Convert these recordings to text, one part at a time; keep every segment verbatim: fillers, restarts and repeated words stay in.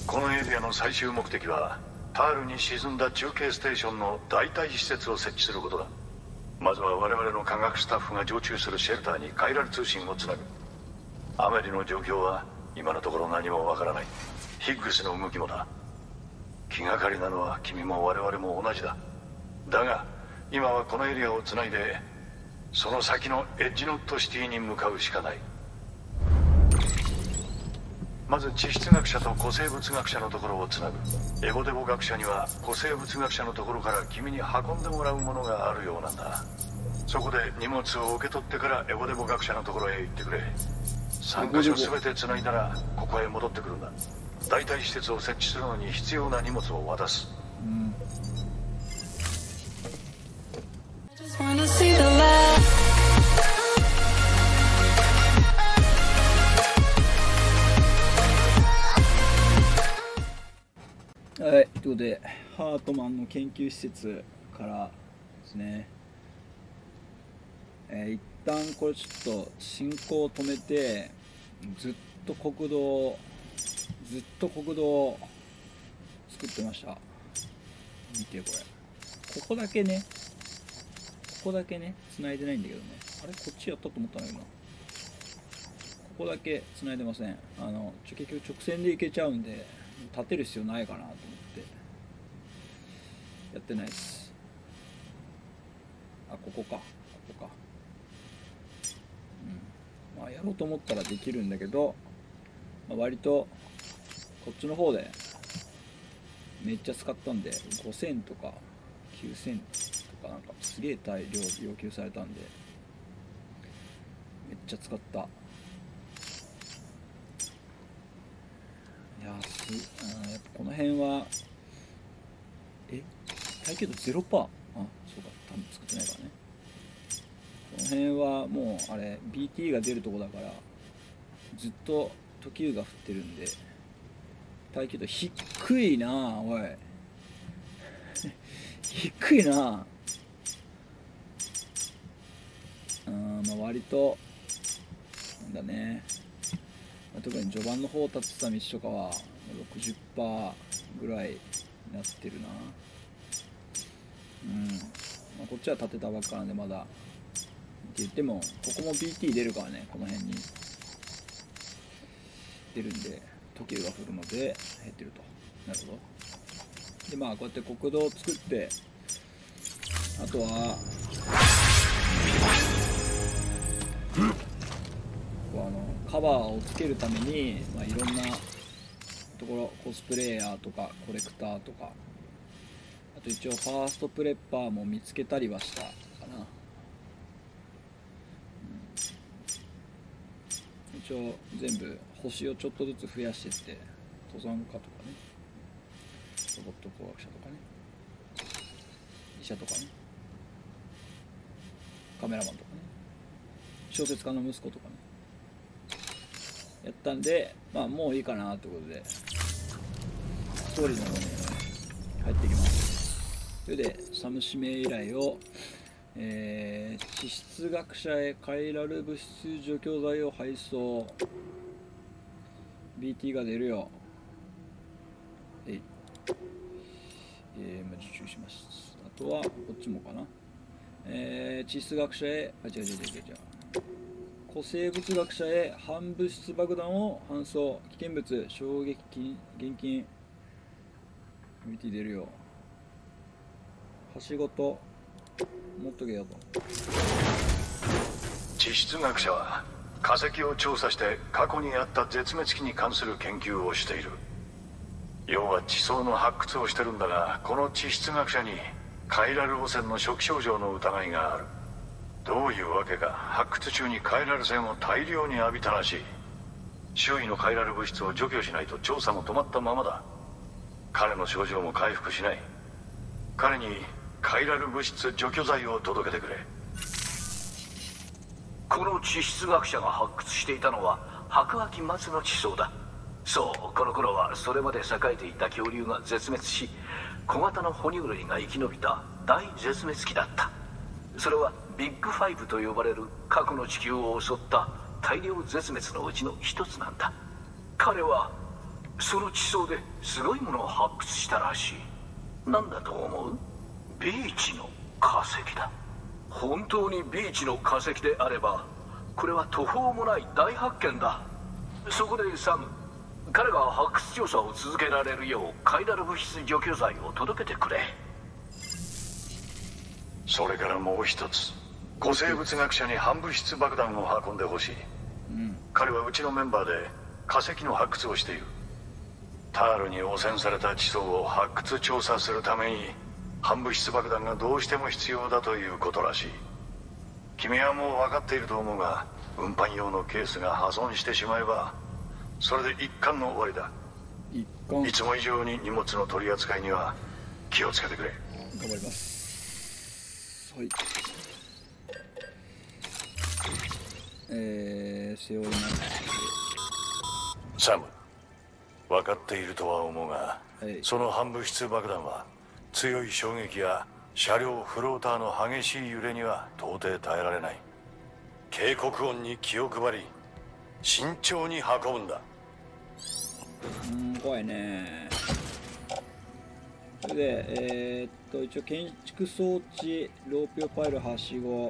このエリアの最終目的はタールに沈んだ中継ステーションの代替施設を設置することだ。まずは我々の科学スタッフが常駐するシェルターにカイラル通信をつなぐ。アメリの状況は今のところ何もわからない。ヒッグスの動きもだ。気がかりなのは君も我々も同じだ。だが今はこのエリアをつないでその先のエッジノットシティに向かうしかない。まず地質学者と古生物学者のところをつなぐ。エゴデボ学者には古生物学者のところから君に運んでもらうものがあるようなんだ。そこで荷物を受け取ってからエゴデボ学者のところへ行ってくれ。さんかしょ全てつないだらここへ戻ってくるんだ。代替施設を設置するのに必要な荷物を渡す。うん。 はい、ということでハートマンの研究施設からですね、えー、一旦これちょっと進行を止めてずっと国道ずっと国道を作ってました。見てこれ、ここだけねここだけね繋いでないんだけどね。あれこっちやったと思ったんだけどな。ここだけ繋いでません。あのちょ結局直線で行けちゃうんで立てる必要ないかなと思ってやってないです。あ、ここかここか。うん、まあやろうと思ったらできるんだけど、まあ、割とこっちの方でめっちゃ使ったんでごせんとかきゅうせんとかなんかすげえ大量要求されたんでめっちゃ使った。いやーすあーやっぱこの辺はえ耐久度 ゼロパーセント。 あ、そうか多分作ってないからね。この辺はもうあれ ビーティー が出るとこだからずっと時雨が降ってるんで耐久度低いなあ。おい低いな。うん、まあ割となんだね、まあ、特に序盤の方立ってた道とかは ろくじゅっパーセント ぐらいになってるな。うん、まあ、こっちは立てたばっかなんでまだって言ってもここも ビーティー 出るからね。この辺に出るんで時計が降るので減ってると。なるほど。でまあこうやって国道を作ってあとはこうあのカバーをつけるために、まあ、いろんなところコスプレイヤーとかコレクターとかあと一応ファーストプレッパーも見つけたりはしたかな。うん、一応全部星をちょっとずつ増やしていって登山家とかねロボット工学者とかね医者とかねカメラマンとかね小説家の息子とかねやったんで、まあもういいかなということでストーリーの方に入っていきます。それでサム指名依頼を、えー、地質学者へカイラル物質除去剤を配送 ビーティー が出るよ。えい、えー、まあ、受注します。あとはこっちもかな。えー、地質学者へあ違う違う違う違う古生物学者へ反物質爆弾を搬送。危険物衝撃金現金 ビーティー 出るよ。はしごと持っとけよと。 地質学者は化石を調査して過去にあった絶滅期に関する研究をしている。要は地層の発掘をしてるんだが、この地質学者にカイラル汚染の初期症状の疑いがある。どういうわけか発掘中にカイラル線を大量に浴びたらしい。周囲のカイラル物質を除去しないと調査も止まったままだ。彼の症状も回復しない。彼にカイラル物質除去剤を届けてくれ。 この地質学者が発掘していたのは白亜紀末の地層だ。そう、この頃はそれまで栄えていた恐竜が絶滅し小型の哺乳類が生き延びた大絶滅期だった。それはビッグファイブと呼ばれる過去の地球を襲った大量絶滅のうちの一つなんだ。彼はその地層ですごいものを発掘したらしい。なんだと思う？ビーチの化石だ。本当にビーチの化石であれば、これは途方もない大発見だ。そこでサム、彼が発掘調査を続けられるようカイラル物質除去剤を届けてくれ。 それからもう一つ、古生物学者に反物質爆弾を運んでほしい、うん、彼はうちのメンバーで化石の発掘をしている。タールに汚染された地層を発掘調査するために反物質爆弾がどうしても必要だということらしい。君はもう分かっていると思うが、運搬用のケースが破損してしまえばそれで一巻の終わりだ。 一巻。 いつも以上に荷物の取り扱いには気をつけてくれ。 頑張ります。はい。えー、背負います。 サム、分かっているとは思うが、 はい、 その反物質爆弾は強い衝撃や車両フローターの激しい揺れには到底耐えられない。警告音に気を配り慎重に運ぶんだ。 うん、怖いね。それでえー、っと一応建築装置、ロープ用パイル、はしご、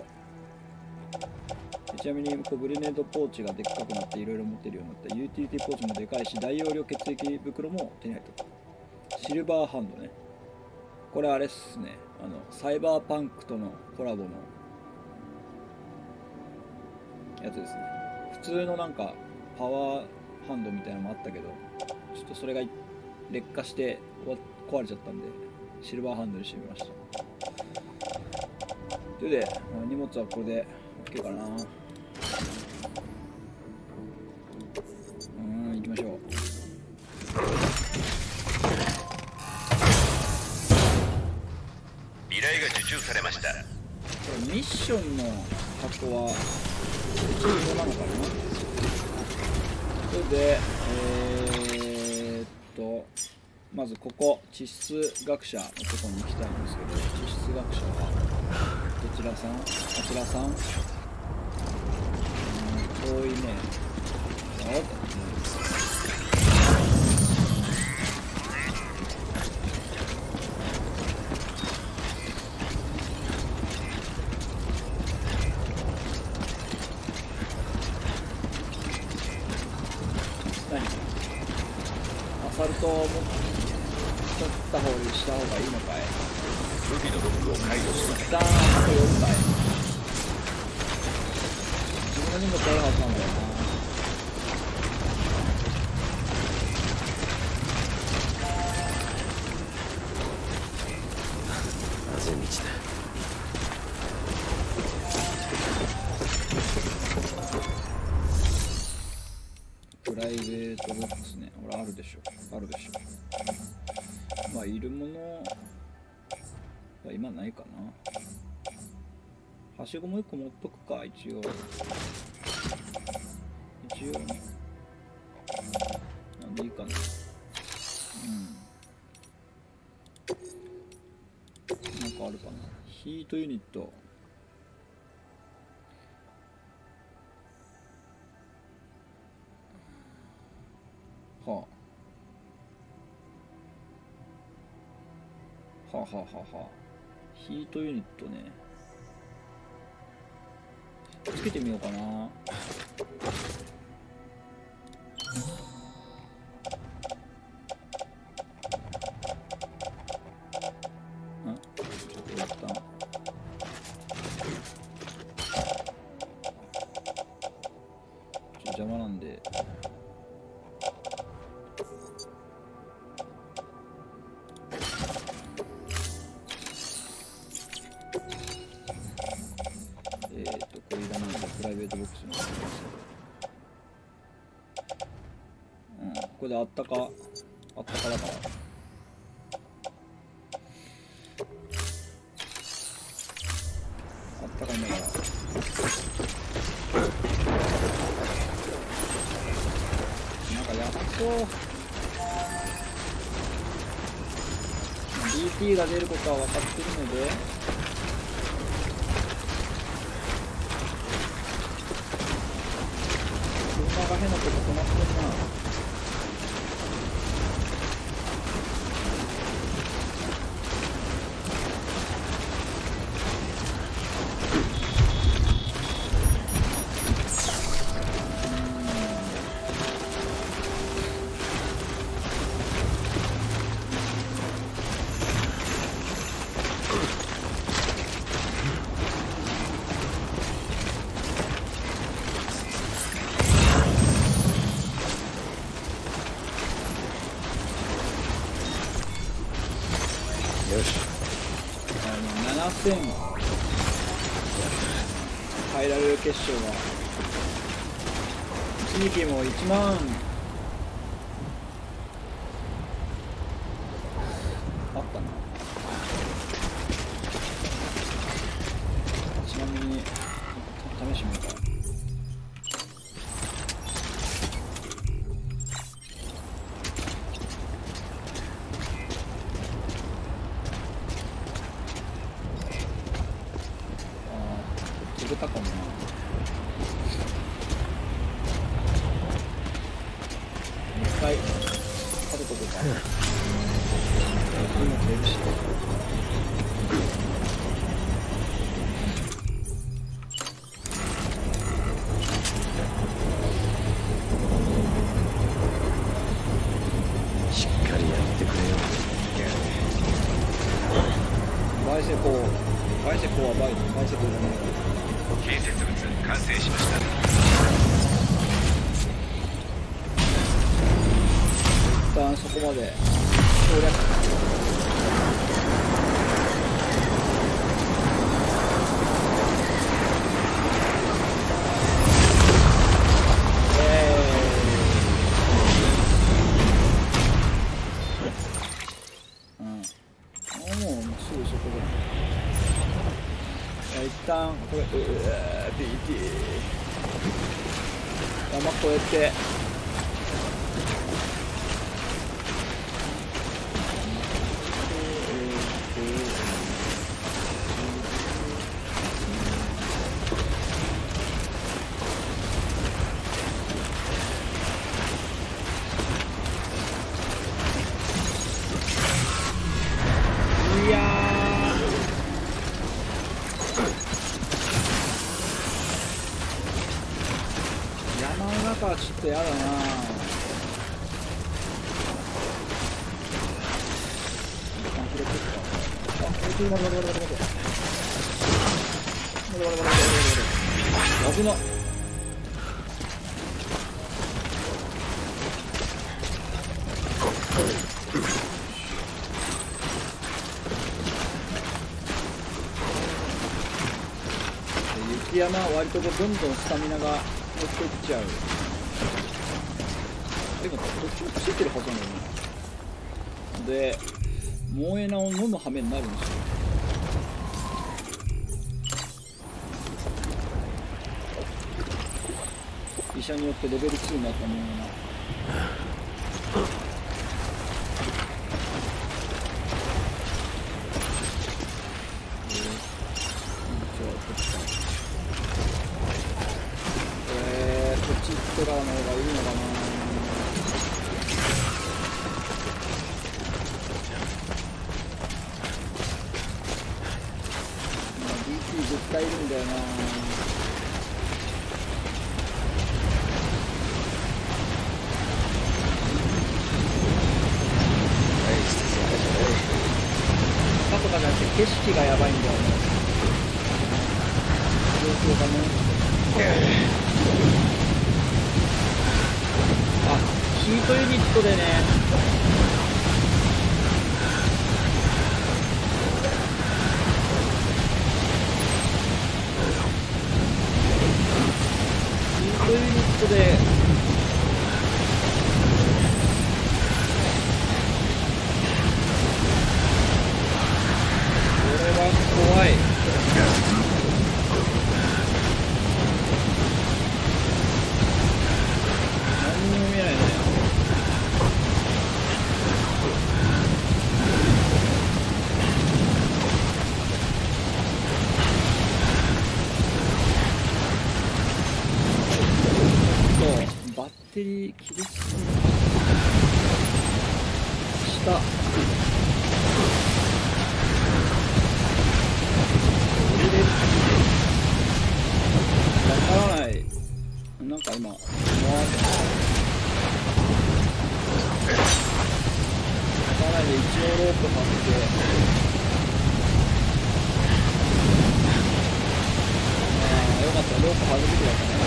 ちなみにこうグレネードポーチがでっかくなっていろいろ持てるようになった。ユーティリティポーチもでかいし、大容量血液袋も手に入った。シルバーハンドね。これあれっすね、あのサイバーパンクとのコラボのやつですね。普通のなんかパワーハンドみたいなのもあったけど、ちょっとそれが劣化して壊れちゃったんでシルバーハンドにしてみました。というで荷物はこれで OK かな。うん、行きましょう。 依頼が受注されました。 これミッションの箱は必要なのかな。それでえー、っとまずここ地質学者のとこに行きたいんですけど、地質学者はどちらさん？あちらさん？うん、遠いね。あっ、アサルトを持った方にした方がいいのかい。 武器のロックを解除します。 一旦ここ寄るかい。自分の荷物あるはずなんだよな。 あぜ道だ。 プライベートボックスね。ほら、あるでしょ。あるでしょ。まあ、いるものは今ないかな。はしごもいっこ持っとくか、一応。一応ね。なんでいいかな。うん。なんかあるかな。ヒートユニット。はあ。はあはあはあはあ。ヒートユニットね。つけてみようかな。ん？ちょっと一旦。ちょっと邪魔なんで。プライベートボックスに入れますけど、うん、これであったかあったかだからあったかいんだからなんかやっと ビーティー が出ることは分かってるので変なこと止まってるな。 ななせん変えられる結晶が一時期もいちまんあったな。ちなみに試してみようか。飛べたかもな。一回食べとこうか。今食えるし。 しっかりやってくれよ。 バイセコバイセコはバイバイセコじゃない。 建設物完成しました。 一旦そこまで省略。えー、うん。あ、もうすぐそこで。一旦これ、うわー、ビーティー。山越えて。いやー。山の中はちょっとやだな。危なっ。雪山は割とどんどんスタミナが落ちていっちゃう。でもどっちもついてるはずなのに。で萌え菜を飲む羽目になるんですよ。医者によってレベルツーになった萌え菜。えー、こっち行ってからの方がいいのかな。絶対いるんだよな。かとかじゃなくて景色がやばいんだよね。状況がね。あ、ヒートユニットでね。ヒートユニットでこれは怖い。何にも見えないね。バッテリー切りすぎした。降りれるわからない。なんか今わからないで一応ロープ張ってああよかった。ロープ外れてくださいね。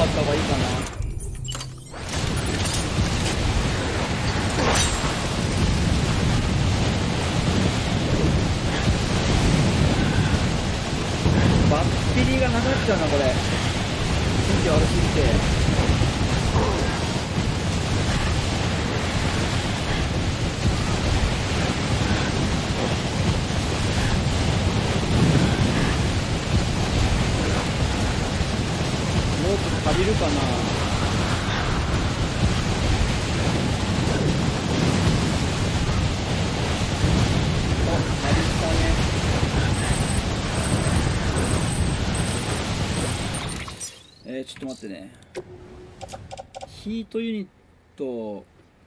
った方がいいかな。バッテリーがなくなっちゃうなこれ。天気悪すぎて。ロープ借りるかな。お、借りたね。えー、ちょっと待ってね。ヒートユニット、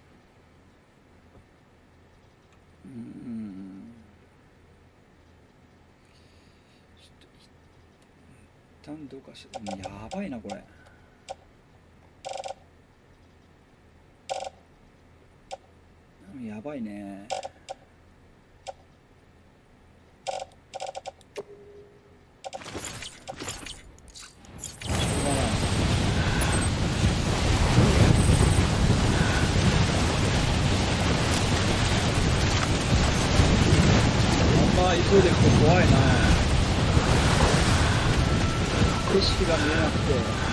うん、ちょっと一旦どうかして、やばいなこれ。やばいね。急いでいくと怖いな。景色が見えなくて。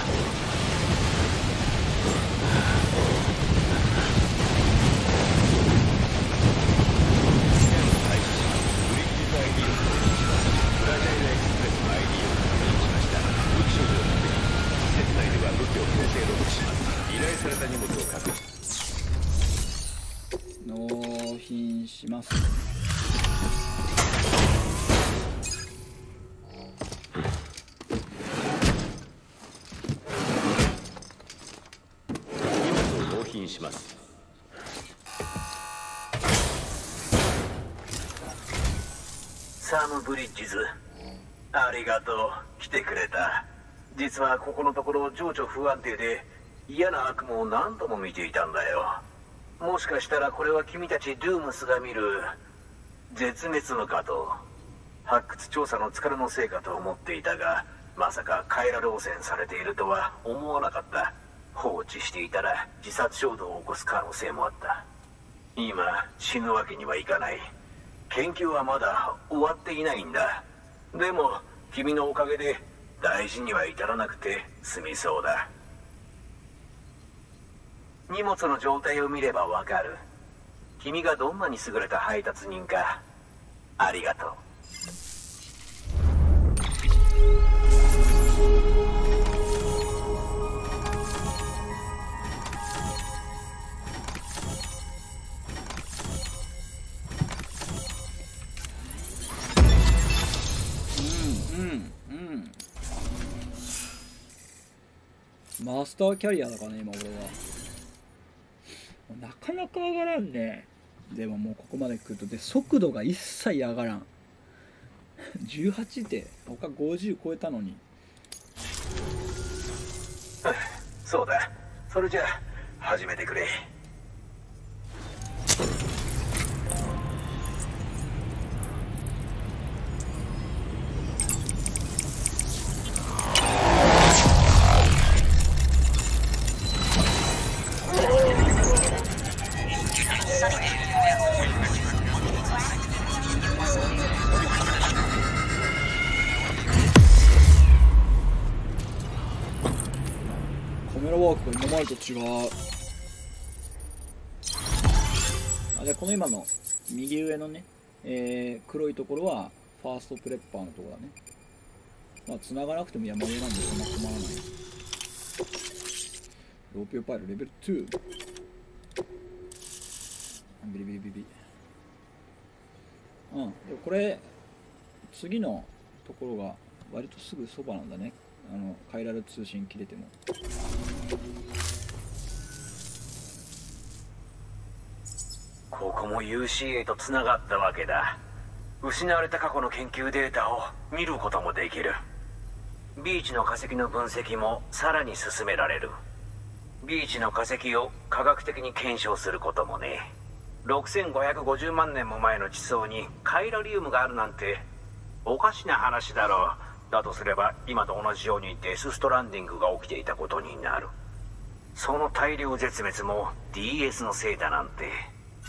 納品します。 します。 サム・ブリッジズ、ありがとう。来てくれた。実はここのところ情緒不安定で嫌な悪夢を何度も見ていたんだよ。もしかしたらこれは君たちドゥームスが見る絶滅のかと。発掘調査の疲れのせいかと思っていたが、まさかカイラル汚染されているとは思わなかった。放置していたら自殺衝動を起こす可能性もあった。今死ぬわけにはいかない。研究はまだ終わっていないんだ。でも君のおかげで大事には至らなくて済みそうだ。荷物の状態を見ればわかる。君がどんなに優れた配達人か。ありがとう。 マスターキャリアだからね今俺は。なかなか上がらんね。でももうここまで来るとで速度が一切上がらん。じゅうはちって他ごじゅう超えたのに。 そうだ。それじゃあ始めてくれ。 カメラワークが今までと違う。あ、じゃあこの今の右上のね、えー、黒いところはファーストプレッパーのところだね。まあ繋がなくても山上なんでそんな困らない。ローピオパイルレベルに。ビリビリビリ。うん。でこれ次のところが割とすぐそばなんだね。あのカイラル通信切れても。 ここも ユーシーエー とつながったわけだ。失われた過去の研究データを見ることもできる。ビーチの化石の分析もさらに進められる。ビーチの化石を科学的に検証することもね。ろくせんごひゃくごじゅうまんねんも前の地層にカイラリウムがあるなんておかしな話だろう。 だとすれば今と同じようにデスストランディングが起きていたことになる。その大量絶滅も ディーエス のせいだなんて。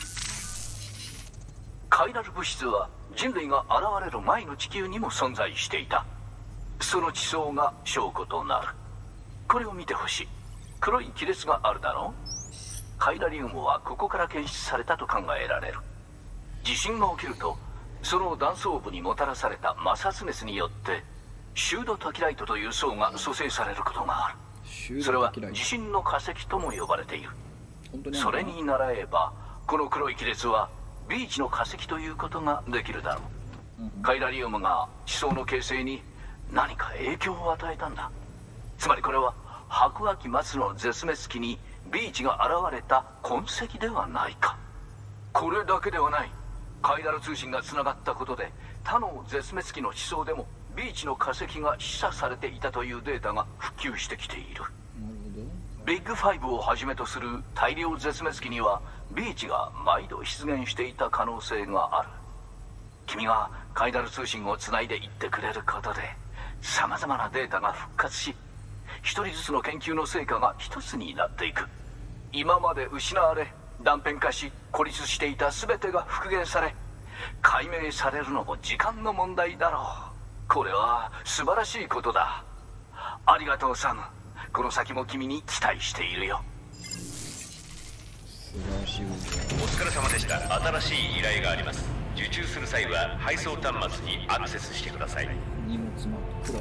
カイラル物質は人類が現れる前の地球にも存在していた。その地層が証拠となる。これを見てほしい。黒い亀裂があるだろう。カイラリウムはここから検出されたと考えられる。地震が起きるとその断層部にもたらされた摩擦熱によってシュードタキライトという層が組成されることがある。それは地震の化石とも呼ばれている。それに倣えばこの黒い亀裂はビーチの化石ということができるだろう、うん、カイラリウムが地層の形成に何か影響を与えたんだ。つまりこれは白亜紀末の絶滅期にビーチが現れた痕跡ではないか。これだけではない。カイラル通信がつながったことで他の絶滅期の地層でもビーチの化石が示唆されていたというデータが普及してきている。ビッグファイブをはじめとする大量絶滅期にはビーチが毎度出現していた可能性がある。君がカイラル通信をつないでいってくれることでさまざまなデータが復活し、一人ずつの研究の成果が一つになっていく。今まで失われ断片化し孤立していた全てが復元され解明されるのも時間の問題だろう。これは素晴らしいことだ。ありがとうサム。この先も君に期待しているよ。 素晴らしいことだ。 お疲れ様でした。新しい依頼があります。受注する際は配送端末にアクセスしてください。 荷物真っ黒。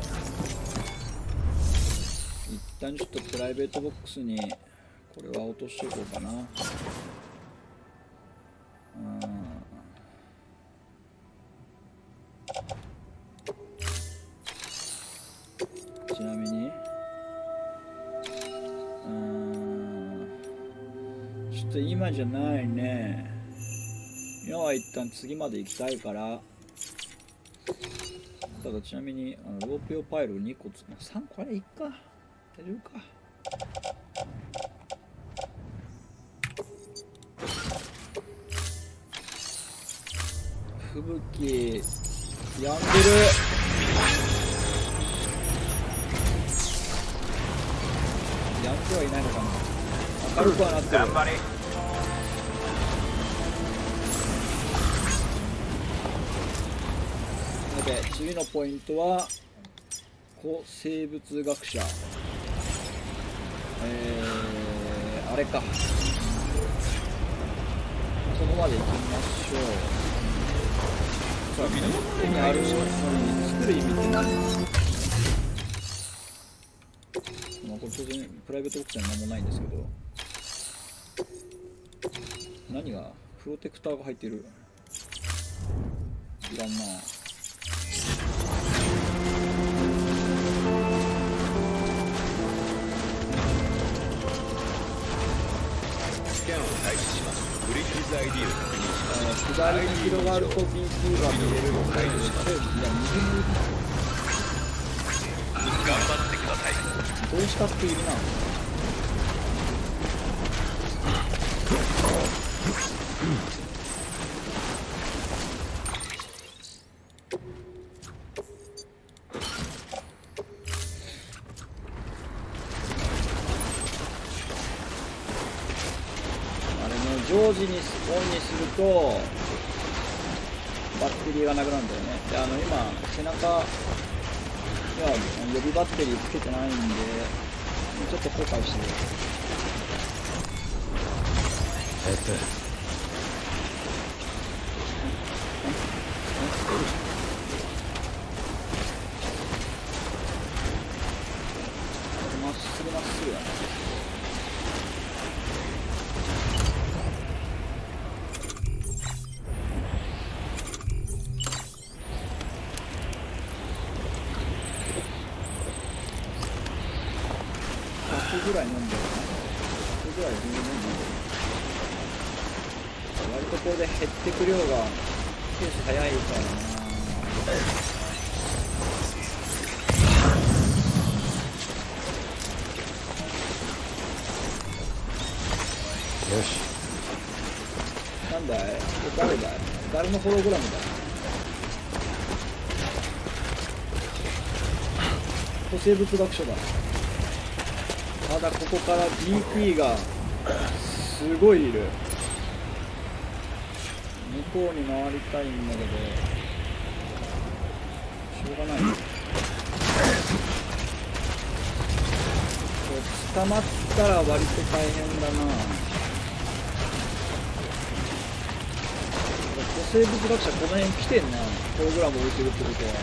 一旦ちょっとプライベートボックスにこれは落としておこうかな。うん、ちなみにうーんちょっと今じゃないね。今は一旦次まで行きたいから。ただちなみにあのロープ用パイルにこつさんこれいっか。大丈夫か。吹雪やんでる。やんではいないのかな。明るくはなってる。頑張れ。で次のポイントは古生物学者、えー、あれか、そこまで行きましょう。さあ、手にあるのに作る意味って何？まあ、これ当然プライベートボックスには何もないんですけど、何がプロテクターが入ってる。いらんな。 スキャンを開始します。ブリッジズ アイディー を確認します。 左に広がると ピーキュー が見れるのを解除します。いや、右に頑張ってください。 どうしたっているな。常時にオンにするとバッテリーがなくなるんだよね。で、あの今背中には予備バッテリーつけてないんでちょっと後悔してる。えっとまっすぐまっすぐだね。ぐらい飲んでるな。ぐらい全然飲んでる。割とこれで減ってく量がペース早いからな。よし。なんだい？これ誰だい？誰のホログラムだい？ と生物学所だ。ただここから ビーティー がすごいいる。向こうに回りたいんだけどしょうがない。捕まったら割と大変だな。生物学者この辺来てんな。プログラム置いてるってことは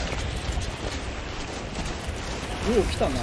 よう来たな。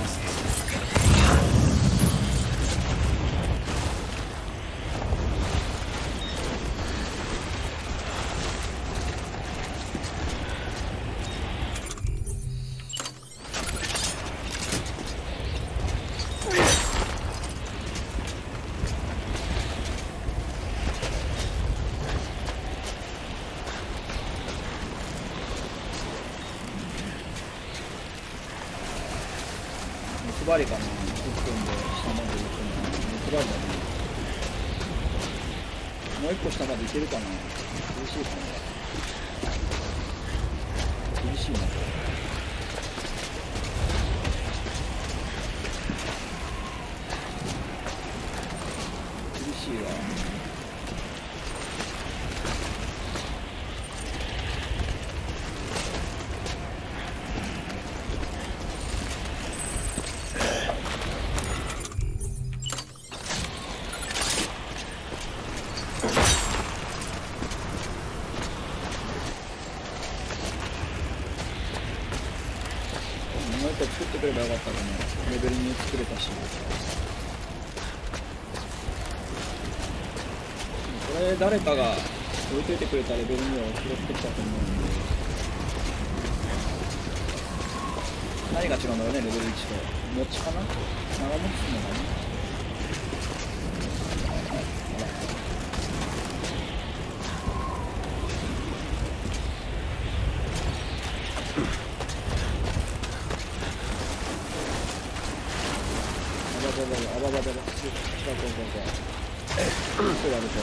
配りかな。いっぷんで下まで行くの。配りだね。もう一個下まで行けるかな。厳しいかな。厳しいな。厳しいわ。作ってくればよかったかな。レベルに作れたし。これ誰かが置いといてくれたレベルには拾ってきたと思うんで。何が違うんだろうね、レベルいちと。持ちかな、長持ちするのかな。あばばばば、近く近く近く。そうやると。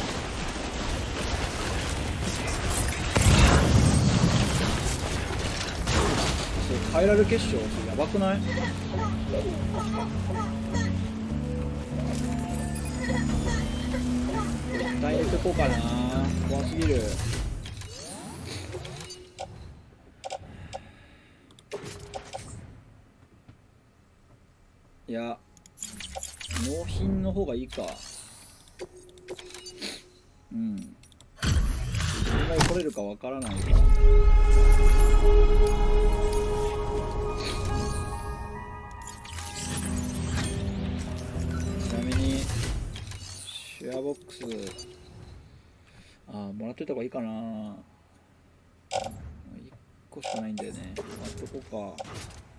そう、カイラル結晶、やばくない？一旦入れてこうかな。怖すぎる。いや。納品の方がいいか。うん。自分が来れるかわからないか。ちなみにシェアボックス、ああ、もらっといた方がいいかな。いっこしかないんだよね。もらっとこうか。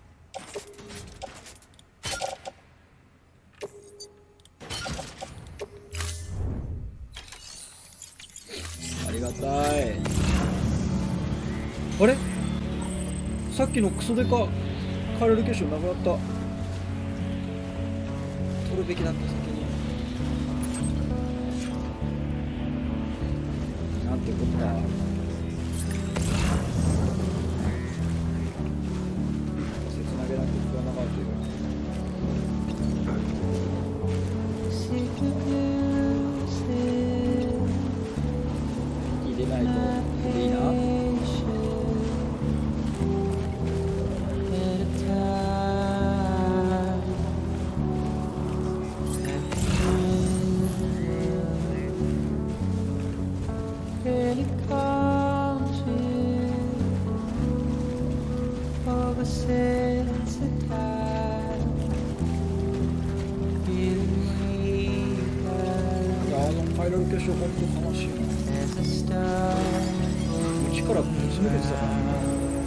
ありがたい。あれ、さっきのクソデカカイラル結晶なくなった。取るべきだった先に。なんてことだ。切なげなく食わなかったよ。入れないといいな。カイラル結晶、ほんと悲しいな。うちからぶち抜けてたからな。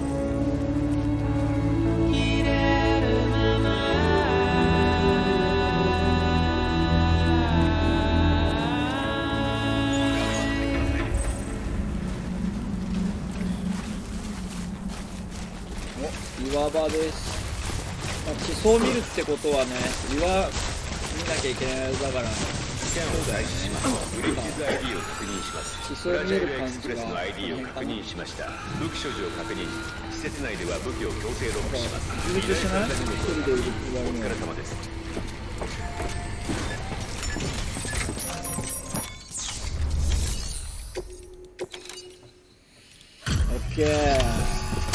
お、岩場です。地層を見るってことはね、岩見なきゃいけないだから。 キャンを開始します。ブリッジズ アイディー を確認します。フラジャイルエクスプレスの アイディー を確認しました。武器所持を確認。施設内では武器を強制ロックします。依頼された荷物をお疲れ様です。 オッケー。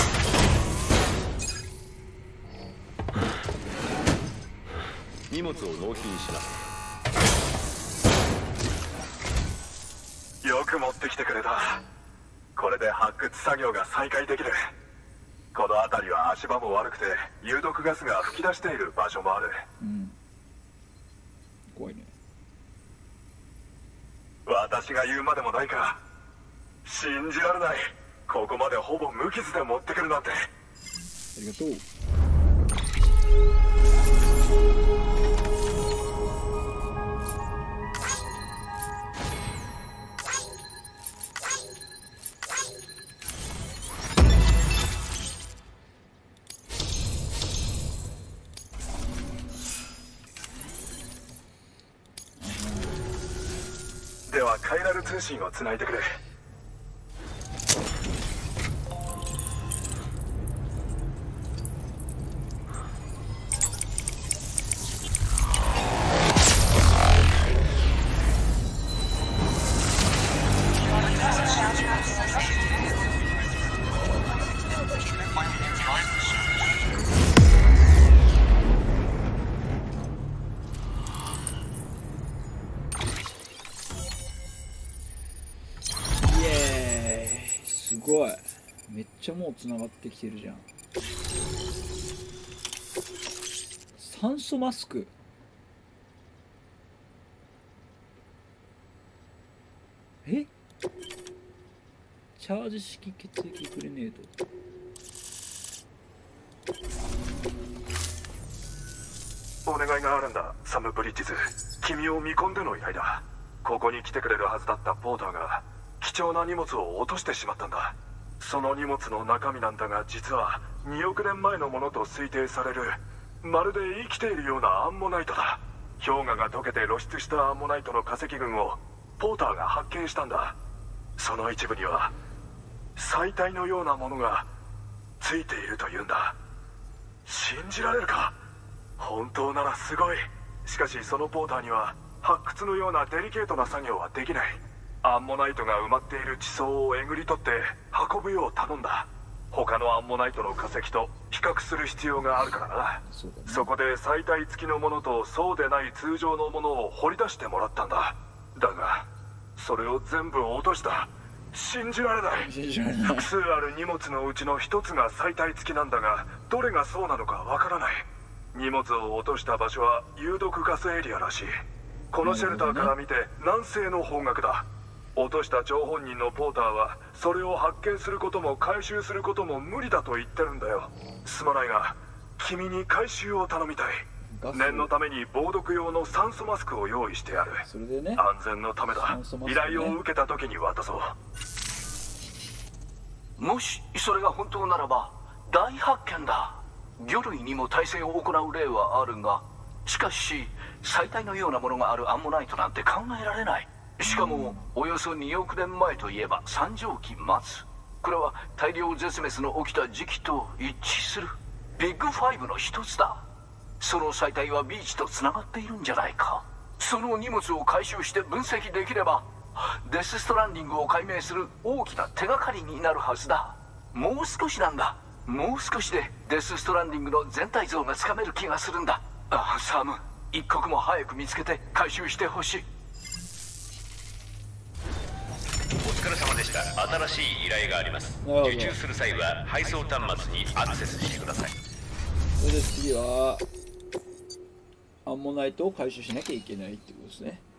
荷物を納品します。 よく持ってきてくれた。これで発掘作業が再開できる。この辺りは足場も悪くて有毒ガスが噴き出している場所もある。 うん、怖いね。 私が言うまでもないか。信じられない。ここまでほぼ無傷で持ってくるなんて。 ありがとう。 ではカイラル通信をつないでくれ。 すごい、めっちゃもうつながってきてるじゃん。酸素マスク、えチャージ式血液グレネード。お願いがあるんだ、サム・ブリッジズ。君を見込んでの依頼だ。ここに来てくれるはずだったポーターが貴重な荷物を落としてしまったんだ。その荷物の中身なんだが、実はにおくねんまえのものと推定される、まるで生きているようなアンモナイトだ。氷河が溶けて露出したアンモナイトの化石群をポーターが発見したんだ。その一部には細体のようなものがついているというんだ。信じられるか。本当ならすごい。しかしそのポーターには発掘のようなデリケートな作業はできない。アンモナイトが埋まっている地層をえぐり取って運ぶよう頼んだ。他のアンモナイトの化石と比較する必要があるからな。 そ,、ね、そこで細体付きのものとそうでない通常のものを掘り出してもらったんだ。だがそれを全部落とした。信じられない。複数ある荷物のうちの一つが細体付きなんだが、どれがそうなのかわからない。荷物を落とした場所は有毒ガスエリアらしい。このシェルターから見て南西の方角だ。落とした張本人のポーターはそれを発見することも回収することも無理だと言ってるんだよ。すまないが君に回収を頼みたい。念のために防毒用の酸素マスクを用意してある。 それでね、 安全のためだ、ね、依頼を受けた時に渡そう。 もしそれが本当ならば大発見だ。魚類にも耐性を行う例はあるが、しかし細体のようなものがあるアンモナイトなんて考えられない。しかもおよそにおくねんまえといえば三畳紀末。これは大量絶滅の起きた時期と一致する。ビッグファイブの一つだ。その細体はビーチとつながっているんじゃないか。その荷物を回収して分析できればデス・ストランディングを解明する大きな手がかりになるはずだ。もう少しなんだ。もう少しでデス・ストランディングの全体像がつかめる気がするんだ。あ、サム、一刻も早く見つけて回収してほしい。 お疲れ様でした。新しい依頼があります。受注する際は配送端末にアクセスしてください。 それで次はアンモナイトを回収しなきゃいけないってことですね。